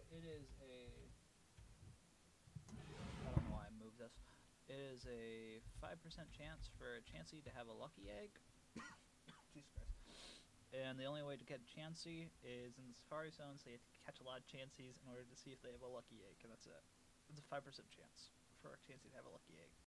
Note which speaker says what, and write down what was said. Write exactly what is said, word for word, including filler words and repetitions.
Speaker 1: it is a. I don't know why I moved this. It is a five percent chance for a Chansey to have a lucky egg. Jesus Christ. And the only way to get Chansey is in the Safari Zone, so you have to catch a lot of Chanseys in order to see if they have a lucky egg, and that's it. It's a five percent chance for a Chansey to have a lucky egg.